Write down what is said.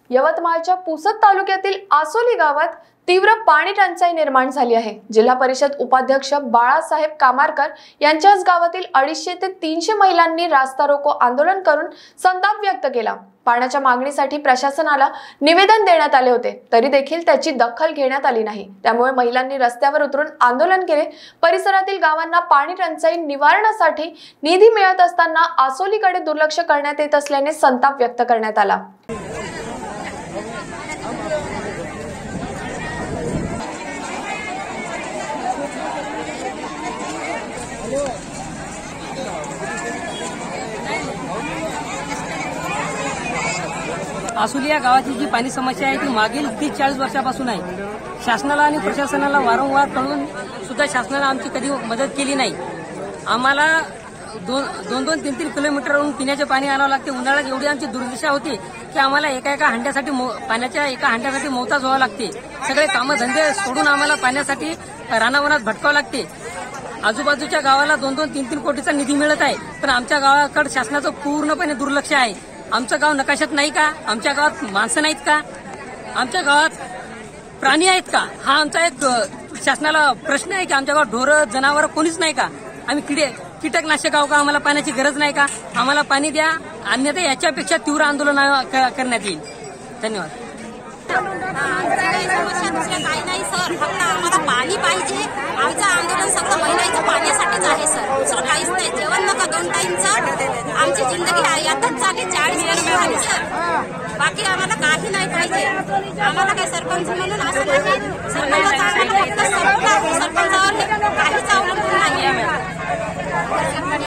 यवतमाळच्या पुसद तालुक्यातील आसोली गावात तीव्र पाणी टंचाई निर्माण झाली आहे। जिल्हा परिषद उपाध्यक्ष बाळासाहेब कामारकर यांच्याच गावातील 250 ते 300 महिलांनी रास्ता रोको आंदोलन करून संताप व्यक्त केला। पाण्याच्या मागणीसाठी प्रशासनाला निवेदन देण्यात आले होते, तरी देखील त्याची दखल घेण्यात आली नाही। त्यामुळे महिलांनी रस्त्यावर उतरून आंदोलन केले। परिसरातील गावांना पाणी टंचाई निवारणासाठी निधी मिळत असताना आसोलीकडे दुर्लक्ष करण्यात येत असल्याने संताप व्यक्त करण्यात आला। आसोली या गावाची जी पाणी समस्या आहे ती मागील 30-40 वर्षापासून आहे। शासनाला आणि प्रशासनाला वारंवार कळून सुद्धा शासनाने आमची कधी मदत केली नाही। आम्हाला 2-3 किलोमीटरवरून पिण्याचे पाणी आणावं लागते। उन्हाळ्यात एवढी आमची दुर्दशा होती की आम्हाला एका हंड्यासाठी पाण्याच्या एका हंड्यासाठी मोहताज व्हावं लागते। सगळे कामधंदे सोडून आम्हाला पाण्यासाठी रानावनात भटकावं लागते। आजूबाजूच्या गावाला 2-3 कोटीचा निधी मिळत आहे, पण आमच्या गावाकडे शासनाचं पूर्णपणे दुर्लक्ष आहे। आमचं गाव नकाशात नाही का? आमच्या गावात माणसं नाहीत का? आमच्या गावात प्राणी आहेत का? हा आमचा एक शासनाला प्रश्न आहे की आमच्या गावात ढोरं जनावर कोणीच नाही का? आम्ही कीटकनाशक आहो का? आम्हाला पाण्याची गरज नाही का? आम्हाला पाणी द्या, अन्यथा याच्यापेक्षा तीव्र आंदोलन करण्यात येईल। धन्यवाद। काही नाही सर, फक्त आम्हाला पाणी पाहिजे। आमचं आंदोलन सगळं महिलांचं पाण्यासाठीच आहे सर, दुसरं काहीच नाही। जेवण नका 2 टाइमचं, आमची जिंदगी यातच चालली 40 वर्ष झाली सर। बाकी आम्हाला काही नाही पाहिजे। आम्हाला काही सरपंच म्हणून असं नाही, सरपंचावर काहीच अवलंबून नाही।